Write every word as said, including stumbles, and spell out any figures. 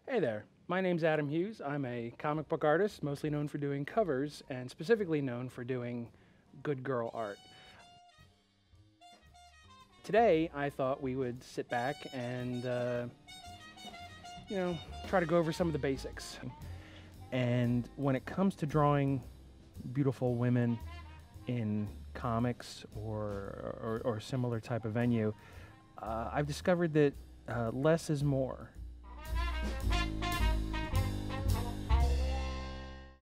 Hey there, my name's Adam Hughes. I'm a comic book artist, mostly known for doing covers, and specifically known for doing good girl art. Today, I thought we would sit back and, uh, you know, try to go over some of the basics. And when it comes to drawing beautiful women in comics or, or, or similar type of venue, uh, I've discovered that uh, less is more.